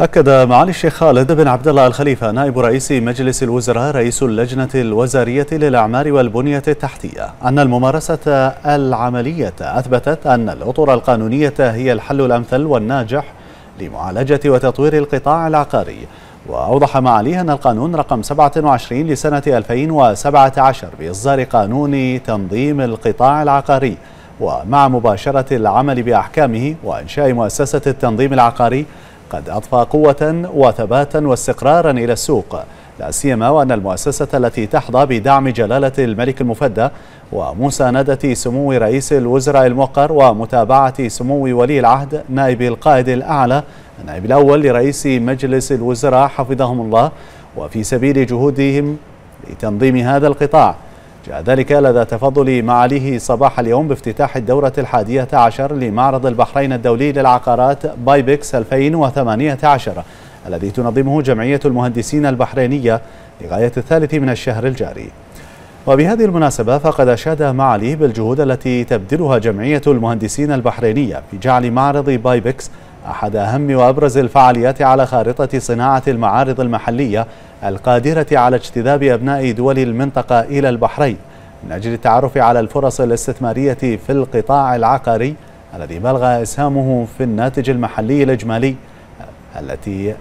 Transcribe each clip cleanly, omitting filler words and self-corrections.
أكد معالي الشيخ خالد بن عبد الله الخليفة نائب رئيس مجلس الوزراء رئيس اللجنة الوزارية للأعمار والبنية التحتية أن الممارسة العملية أثبتت أن الأطر القانونية هي الحل الأمثل والناجح لمعالجة وتطوير القطاع العقاري. وأوضح معاليه أن القانون رقم 27 لسنة 2017 بإصدار قانون تنظيم القطاع العقاري ومع مباشرة العمل بأحكامه وإنشاء مؤسسة التنظيم العقاري قد أضفى قوة وثباتا واستقرارا إلى السوق، لا سيما وأن المؤسسة التي تحظى بدعم جلالة الملك المفدى ومساندة سمو رئيس الوزراء الموقر ومتابعة سمو ولي العهد نائب القائد الأعلى النائب الأول لرئيس مجلس الوزراء حفظهم الله وفي سبيل جهودهم لتنظيم هذا القطاع، جاء ذلك لدى تفضل معاليه صباح اليوم بافتتاح الدورة 11 لمعرض البحرين الدولي للعقارات بايبكس 2018 الذي تنظمه جمعية المهندسين البحرينية لغاية 3 من الشهر الجاري. وبهذه المناسبة فقد أشاد معاليه بالجهود التي تبذلها جمعية المهندسين البحرينية في جعل معرض بايبكس أحد أهم وأبرز الفعاليات على خارطة صناعة المعارض المحلية القادرة على اجتذاب أبناء دول المنطقة إلى البحرين من أجل التعرف على الفرص الاستثمارية في القطاع العقاري الذي بلغ إسهامه في الناتج المحلي الإجمالي التي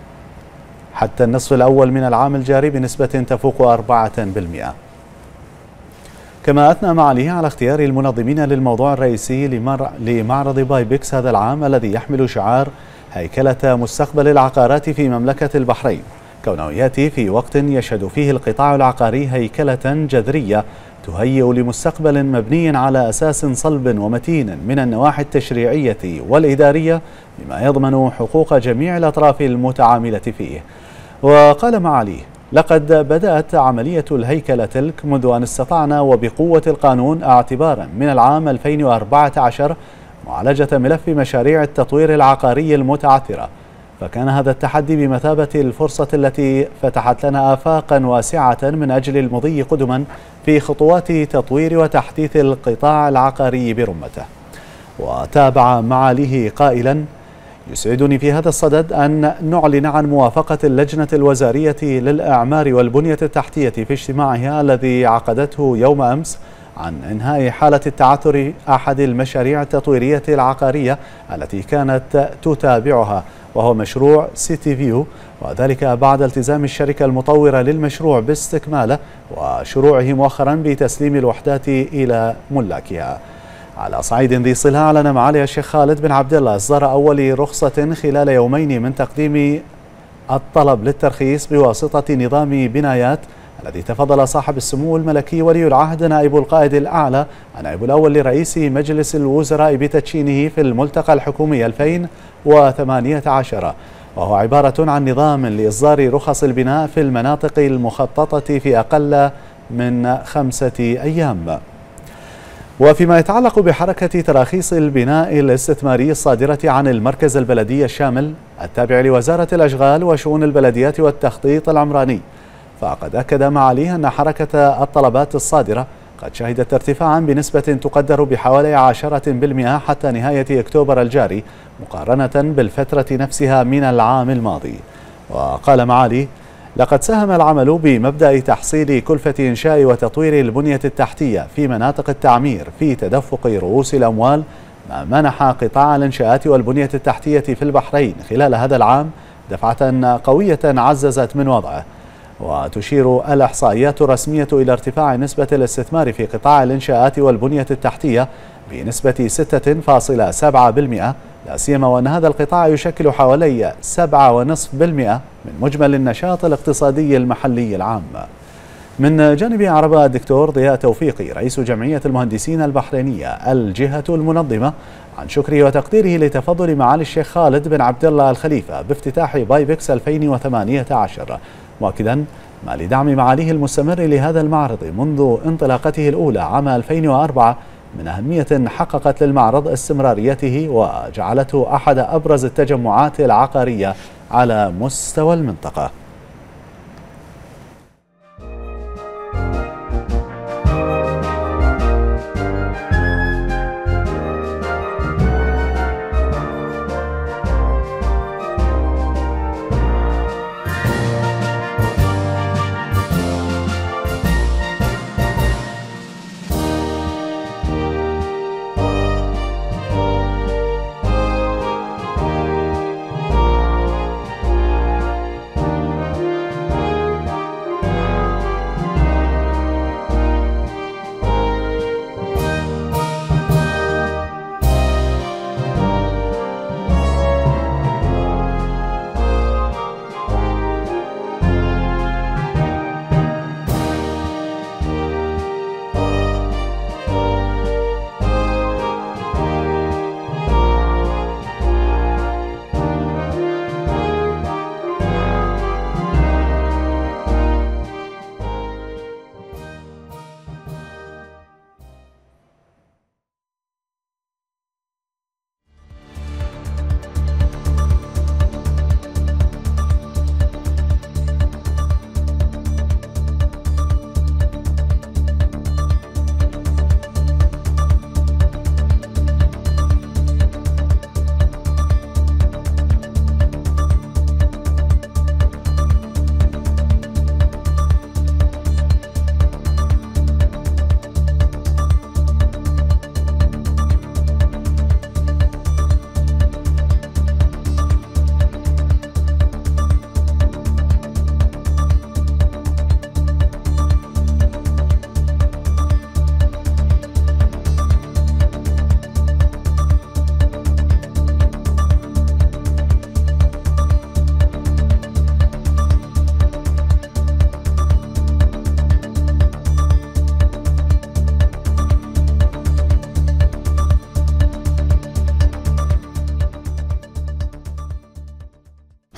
حتى النصف الأول من العام الجاري بنسبة تفوق 4%. كما أثنى معاليه على اختيار المنظمين للموضوع الرئيسي لمعرض بايبكس هذا العام الذي يحمل شعار هيكلة مستقبل العقارات في مملكة البحرين، كونه يأتي في وقت يشهد فيه القطاع العقاري هيكلة جذرية تهيئ لمستقبل مبني على أساس صلب ومتين من النواحي التشريعية والإدارية بما يضمن حقوق جميع الأطراف المتعاملة فيه. وقال معاليه: لقد بدأت عملية الهيكلة تلك منذ أن استطعنا وبقوة القانون اعتبارا من العام 2014 معالجة ملف مشاريع التطوير العقاري المتعثرة، فكان هذا التحدي بمثابة الفرصة التي فتحت لنا آفاقا واسعة من أجل المضي قدما في خطوات تطوير وتحديث القطاع العقاري برمته. وتابع معاليه قائلا: يسعدني في هذا الصدد أن نعلن عن موافقة اللجنة الوزارية للأعمار والبنية التحتية في اجتماعها الذي عقدته يوم أمس عن إنهاء حالة التعثر أحد المشاريع التطويرية العقارية التي كانت تتابعها، وهو مشروع سيتي فيو، وذلك بعد التزام الشركة المطورة للمشروع باستكماله وشروعه مؤخرا بتسليم الوحدات إلى ملاكها. على صعيد ذي صلة، أعلن معالي الشيخ خالد بن عبد الله إصدار أول رخصة خلال يومين من تقديم الطلب للترخيص بواسطة نظام بنايات الذي تفضل صاحب السمو الملكي ولي العهد نائب القائد الأعلى النائب الأول لرئيس مجلس الوزراء بتدشينه في الملتقى الحكومي 2018، وهو عبارة عن نظام لإصدار رخص البناء في المناطق المخططة في أقل من 5 أيام. وفيما يتعلق بحركة تراخيص البناء الاستثماري الصادرة عن المركز البلدي الشامل التابع لوزارة الأشغال وشؤون البلديات والتخطيط العمراني، فقد أكد معاليه أن حركة الطلبات الصادرة قد شهدت ارتفاعا بنسبة تقدر بحوالي 10% حتى نهاية أكتوبر الجاري مقارنة بالفترة نفسها من العام الماضي. وقال معاليه: لقد ساهم العمل بمبدأ تحصيل كلفة إنشاء وتطوير البنية التحتية في مناطق التعمير في تدفق رؤوس الأموال، ما منح قطاع الإنشاءات والبنية التحتية في البحرين خلال هذا العام دفعة قوية عززت من وضعه. وتشير الإحصائيات الرسمية إلى ارتفاع نسبة الاستثمار في قطاع الإنشاءات والبنية التحتية بنسبة 6.7%، لا سيما وأن هذا القطاع يشكل حوالي 7.5% من مجمل النشاط الاقتصادي المحلي العام. من جانب أعرب الدكتور ضياء توفيقي رئيس جمعية المهندسين البحرينية الجهة المنظمة عن شكره وتقديره لتفضل معالي الشيخ خالد بن عبد الله الخليفة بافتتاح بايبكس 2018، مؤكدا ما لدعم معاليه المستمر لهذا المعرض منذ انطلاقته الأولى عام 2004 من أهمية حققت للمعرض استمراريته وجعلته أحد أبرز التجمعات العقارية على مستوى المنطقة.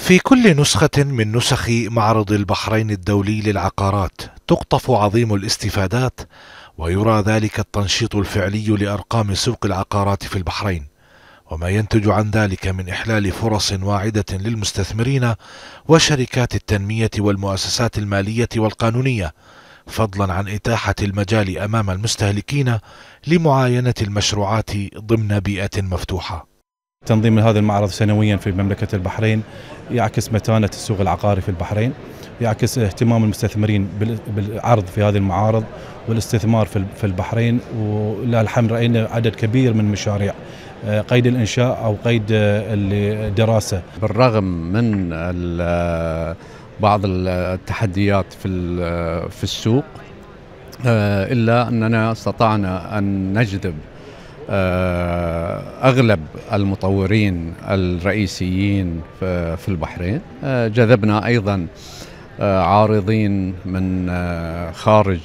في كل نسخة من نسخ معرض البحرين الدولي للعقارات تقطف عظيم الاستفادات، ويرى ذلك التنشيط الفعلي لأرقام سوق العقارات في البحرين، وما ينتج عن ذلك من إحلال فرص واعدة للمستثمرين وشركات التنمية والمؤسسات المالية والقانونية، فضلا عن إتاحة المجال أمام المستهلكين لمعاينة المشروعات ضمن بيئة مفتوحة. تنظيم هذا المعرض سنويا في مملكة البحرين يعكس متانة السوق العقاري في البحرين، يعكس اهتمام المستثمرين بالعرض في هذه المعارض والاستثمار في البحرين، ولله الحمد رأينا عدد كبير من المشاريع قيد الإنشاء أو قيد الدراسة. بالرغم من بعض التحديات في السوق، إلا أننا استطعنا أن نجذب أغلب المطورين الرئيسيين في البحرين. جذبنا أيضا عارضين من خارج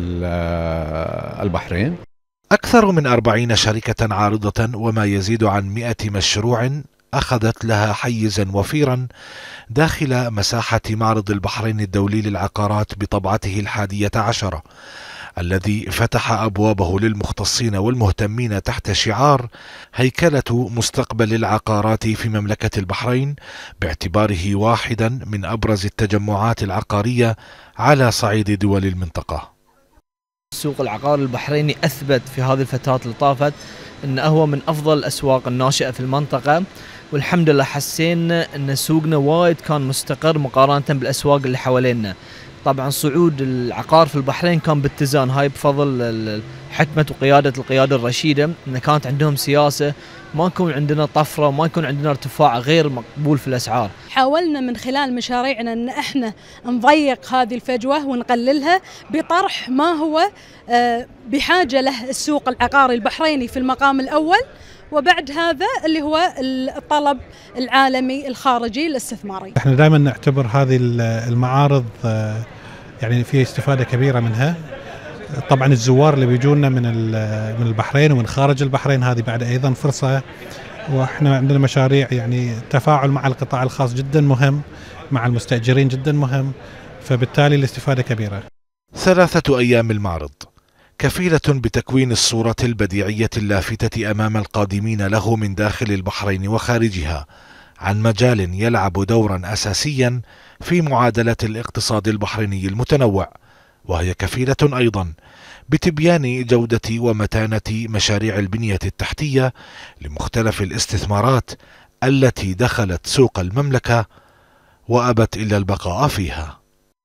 البحرين. أكثر من 40 شركة عارضة وما يزيد عن 100 مشروع أخذت لها حيزا وفيرا داخل مساحة معرض البحرين الدولي للعقارات بطبعته 11، الذي فتح أبوابه للمختصين والمهتمين تحت شعار هيكلة مستقبل العقارات في مملكة البحرين، باعتباره واحدا من أبرز التجمعات العقارية على صعيد دول المنطقة. السوق العقاري البحريني أثبت في هذه الفترات اللي طافت أنه هو من أفضل الأسواق الناشئة في المنطقة، والحمد لله حسينا أن سوقنا وايد كان مستقر مقارنة بالأسواق اللي حوالينا. طبعا صعود العقار في البحرين كان باتزان، هاي بفضل حكمة وقيادة القيادة الرشيدة، أن كانت عندهم سياسة ما يكون عندنا طفرة وما يكون عندنا ارتفاع غير مقبول في الأسعار. حاولنا من خلال مشاريعنا أن احنا نضيق هذه الفجوة ونقللها بطرح ما هو بحاجة له السوق العقاري البحريني في المقام الأول، وبعد هذا اللي هو الطلب العالمي الخارجي الاستثماري. احنا دائما نعتبر هذه المعارض يعني فيها استفادة كبيرة منها. طبعا الزوار اللي بيجونا من البحرين ومن خارج البحرين هذه بعد ايضا فرصة، واحنا عندنا مشاريع يعني التفاعل مع القطاع الخاص جدا مهم، مع المستأجرين جدا مهم، فبالتالي الاستفادة كبيرة. 3 أيام المعرض كفيلة بتكوين الصورة البديعية اللافتة أمام القادمين له من داخل البحرين وخارجها عن مجال يلعب دورا أساسيا في معادلة الاقتصاد البحريني المتنوع، وهي كفيلة أيضا بتبيان جودة ومتانة مشاريع البنية التحتية لمختلف الاستثمارات التي دخلت سوق المملكة وأبت إلا البقاء فيها.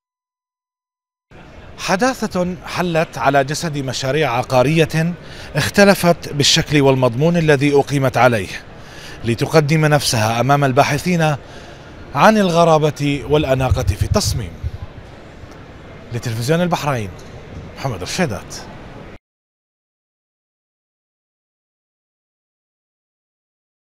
حداثة حلت على جسد مشاريع عقارية اختلفت بالشكل والمضمون الذي أقيمت عليه لتقدم نفسها أمام الباحثين عن الغرابة والأناقة في التصميم. لتلفزيون البحرين، محمد رشيدات.